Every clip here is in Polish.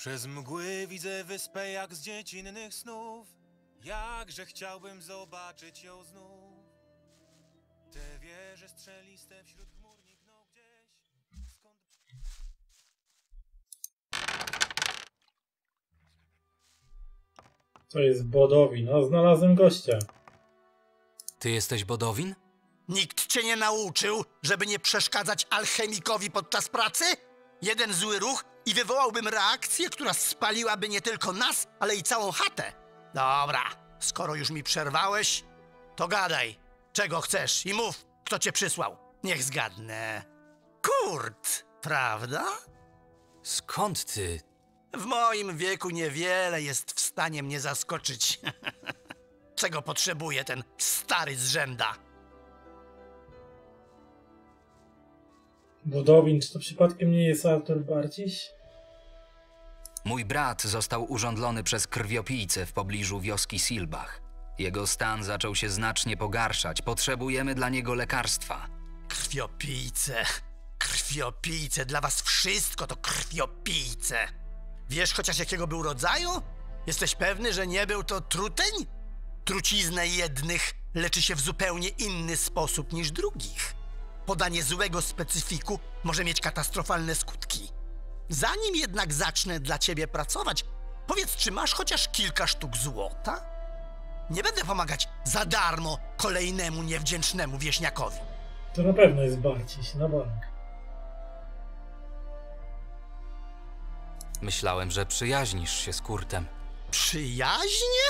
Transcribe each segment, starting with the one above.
Przez mgły widzę wyspę jak z dziecinnych snów. Jakże chciałbym zobaczyć ją znów. Te wieże strzeliste wśród chmur nikną gdzieś. Skąd... To jest Bodowin. No, znalazłem gościa. Ty jesteś Bodowin? Nikt cię nie nauczył, żeby nie przeszkadzać alchemikowi podczas pracy? Jeden zły ruch i wywołałbym reakcję, która spaliłaby nie tylko nas, ale i całą chatę. Dobra, skoro już mi przerwałeś, to gadaj, czego chcesz i mów, kto cię przysłał. Niech zgadnę. Kurt, prawda? Skąd ty? W moim wieku niewiele jest w stanie mnie zaskoczyć. Czego potrzebuje ten stary zrzęda? Bodowin, czy to przypadkiem nie jest Artur Barciś? Mój brat został urządlony przez krwiopijcę w pobliżu wioski Silbach. Jego stan zaczął się znacznie pogarszać. Potrzebujemy dla niego lekarstwa. Krwiopijce. Krwiopijce. Dla was wszystko to krwiopijce. Wiesz chociaż jakiego był rodzaju? Jesteś pewny, że nie był to truteń? Truciznę jednych leczy się w zupełnie inny sposób niż drugich. Podanie złego specyfiku może mieć katastrofalne skutki. Zanim jednak zacznę dla ciebie pracować, powiedz, czy masz chociaż kilka sztuk złota? Nie będę pomagać za darmo kolejnemu niewdzięcznemu wieśniakowi. To na pewno jest Barciś, na bank. Myślałem, że przyjaźnisz się z Kurtem. Przyjaźnie?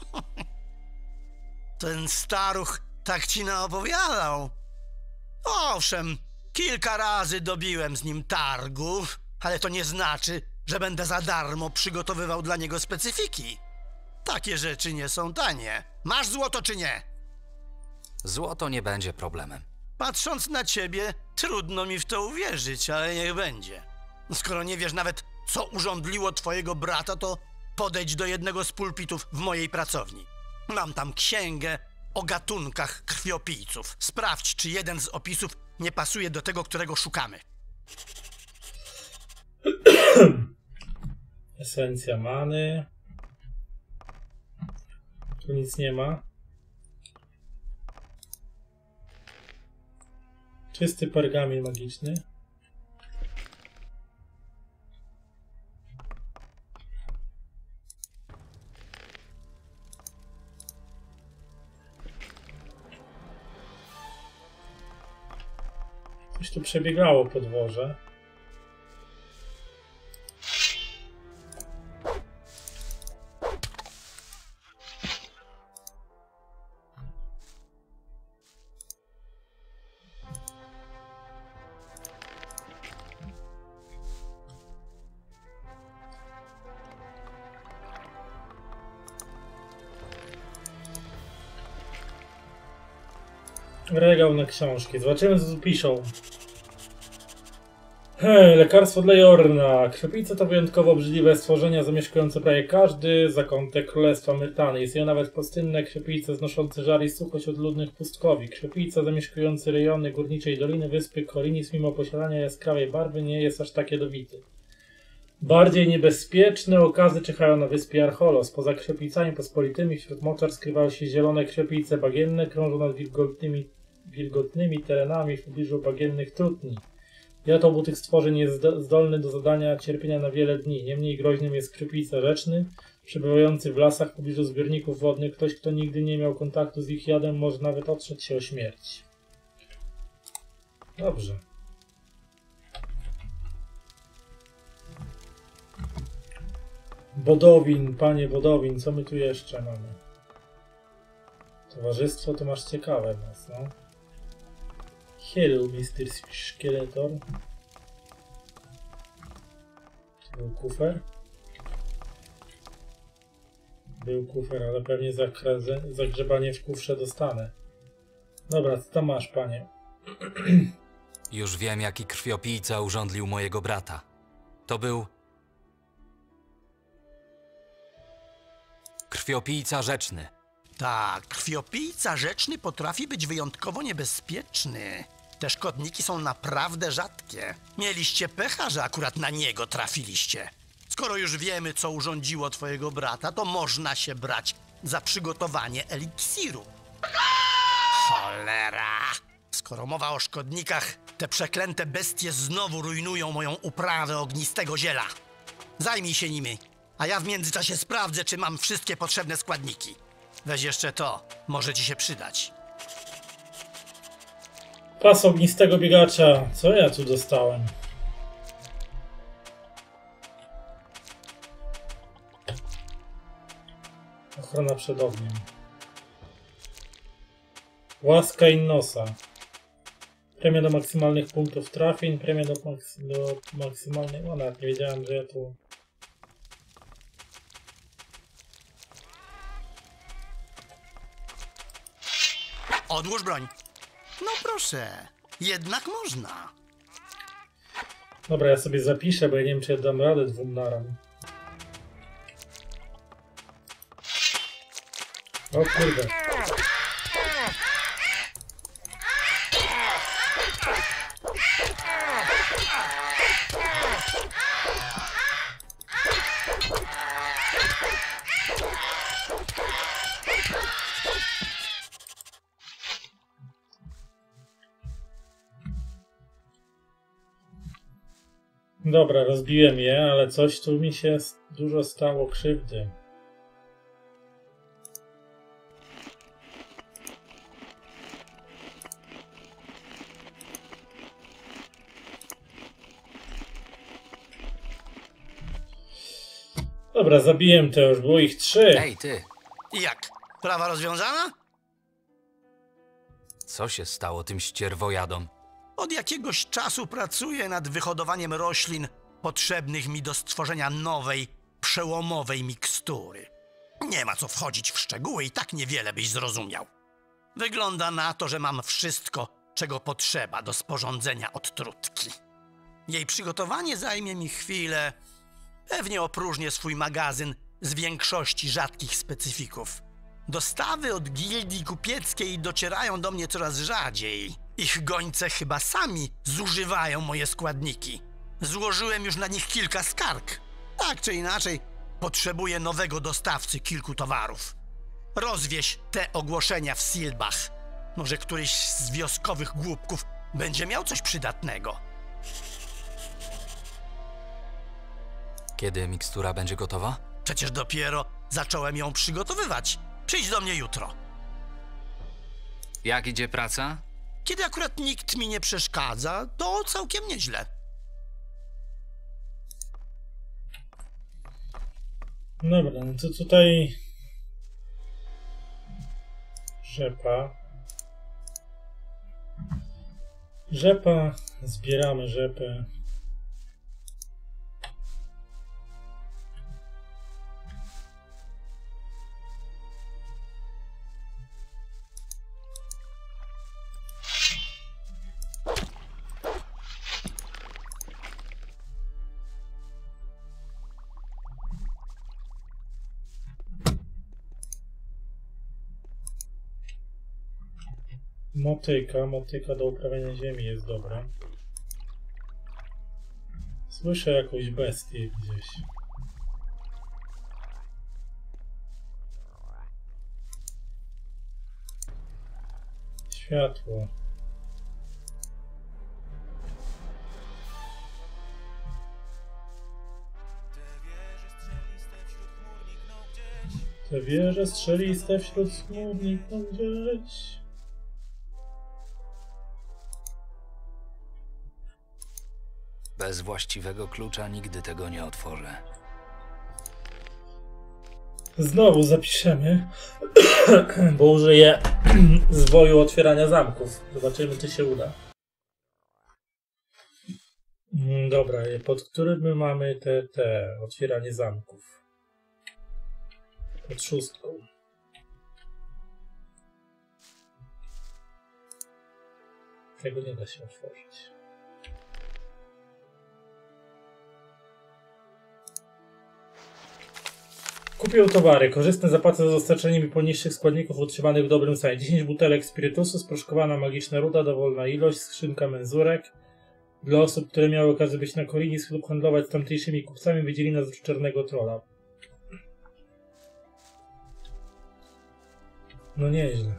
Ten staruch tak ci naopowiadał. Owszem, kilka razy dobiłem z nim targów, ale to nie znaczy, że będę za darmo przygotowywał dla niego specyfiki. Takie rzeczy nie są tanie. Masz złoto czy nie? Złoto nie będzie problemem. Patrząc na ciebie, trudno mi w to uwierzyć, ale niech będzie. Skoro nie wiesz nawet, co urządliło twojego brata, to podejdź do jednego z pulpitów w mojej pracowni. Mam tam księgę o gatunkach krwiopijców. Sprawdź, czy jeden z opisów nie pasuje do tego, którego szukamy. Esencja many. Tu nic nie ma. Czysty pergamin magiczny. Coś tu przebiegało po dworze. Regał na książki. Zobaczymy, co tu piszą. Lekarstwo dla Jorna. Krwiopijca to wyjątkowo obrzydliwe stworzenia zamieszkujące prawie każdy zakątek Królestwa Myrtany. Jest ją nawet pustynne krwiopijce znoszące żar i suchość od ludnych pustkowi. Krwiopijca zamieszkujący rejony górniczej Doliny Wyspy Korinis, mimo posiadania jaskrawej barwy, nie jest aż tak jadowity. Bardziej niebezpieczne okazy czyhają na wyspie Archolos. Poza krwiopijcami pospolitymi wśród moczar skrywały się zielone krwiopijce bagienne, krążą nad wilgotnymi terenami w pobliżu bagiennych trutni. Jad obu tych stworzeń jest zdolny do zadania cierpienia na wiele dni. Niemniej groźnym jest krwiopijca rzeczny, przebywający w lasach w pobliżu zbiorników wodnych. Ktoś, kto nigdy nie miał kontaktu z ich jadem, może nawet otrzeć się o śmierć. Dobrze. Bodowin, panie Bodowin, co my tu jeszcze mamy? Towarzystwo to masz ciekawe nas, no. Hello, Mr. Szkieletor. To był kufer? Był kufer, ale pewnie zagrzebanie w kufrze dostanę. Dobra, co tam masz, panie? Już wiem, jaki krwiopijca urządlił mojego brata. To był... krwiopijca rzeczny. Tak, krwiopijca rzeczny potrafi być wyjątkowo niebezpieczny. Te szkodniki są naprawdę rzadkie. Mieliście pecha, że akurat na niego trafiliście. Skoro już wiemy, co urządziło twojego brata, to można się brać za przygotowanie eliksiru. Cholera! Skoro mowa o szkodnikach, te przeklęte bestie znowu rujnują moją uprawę ognistego ziela. Zajmij się nimi, a ja w międzyczasie sprawdzę, czy mam wszystkie potrzebne składniki. Weź jeszcze to, może ci się przydać. Pas ognistego biegacza. Co ja tu dostałem? Ochrona przed ogniem. Łaska Innosa. Premia do maksymalnych punktów trafień, premia do maksymalnej... O, nawet nie wiedziałem, że ja tu... Odłóż broń. No proszę, jednak można. Dobra, ja sobie zapiszę, bo ja nie wiem, czy ja dam radę dwóm naram. O kurde. Dobra, rozbiłem je, ale coś tu mi się dużo stało krzywdy. Dobra, zabiłem to już, było ich 3. Ej, ty! I jak? Sprawa rozwiązana? Co się stało tym ścierwojadom? Od jakiegoś czasu pracuję nad wyhodowaniem roślin potrzebnych mi do stworzenia nowej, przełomowej mikstury. Nie ma co wchodzić w szczegóły, i tak niewiele byś zrozumiał. Wygląda na to, że mam wszystko, czego potrzeba do sporządzenia odtrutki. Jej przygotowanie zajmie mi chwilę. Pewnie opróżnię swój magazyn z większości rzadkich specyfików. Dostawy od gildii kupieckiej docierają do mnie coraz rzadziej. Ich gońce chyba sami zużywają moje składniki. Złożyłem już na nich kilka skarg. Tak czy inaczej, potrzebuję nowego dostawcy kilku towarów. Rozwieź te ogłoszenia w Silbach. Może któryś z wioskowych głupków będzie miał coś przydatnego. Kiedy mikstura będzie gotowa? Przecież dopiero zacząłem ją przygotowywać. Przyjdź do mnie jutro. Jak idzie praca? Kiedy akurat nikt mi nie przeszkadza, to całkiem nieźle. Dobra, no to tutaj... Rzepa. Rzepa. Zbieramy rzepę. Motyka do uprawiania ziemi jest dobra. Słyszę jakąś bestię gdzieś. Światło. Te wieże strzeliste wśród chmur nikną gdzieś. Bez właściwego klucza nigdy tego nie otworzę. Znowu zapiszemy, bo użyję zwoju otwierania zamków. Zobaczymy, czy się uda. Dobra, pod którym my mamy te otwieranie zamków? Pod 6. Tego nie da się otworzyć. Kupił towary. Korzystne zapłaty za dostarczenie mi poniższych składników utrzymanych w dobrym stanie. 10 butelek spirytusu, sproszkowana magiczna ruda, dowolna ilość, skrzynka menzurek, Dla osób, które miały okazję być na Korinis lub handlować z tamtejszymi kupcami, widzieli nas z czarnego trolla. No nieźle.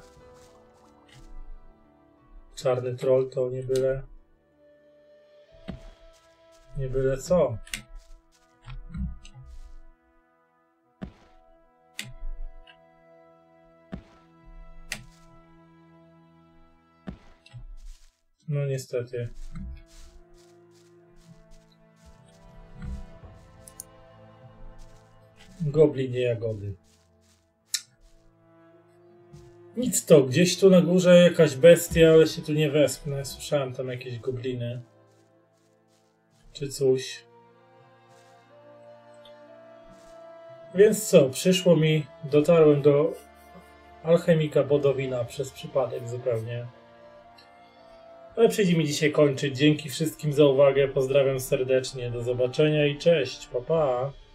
Czarny troll to nie byle... Nie byle co. No niestety. Goblin nie jagody. Nic to, gdzieś tu na górze jakaś bestia, ale się tu nie wespnę. Słyszałem tam jakieś gobliny. Czy coś. Więc co, przyszło mi, dotarłem do alchemika Bodowina przez przypadek zupełnie. Ale przyjdzie mi dzisiaj kończyć. Dzięki wszystkim za uwagę, pozdrawiam serdecznie, do zobaczenia i cześć, pa pa!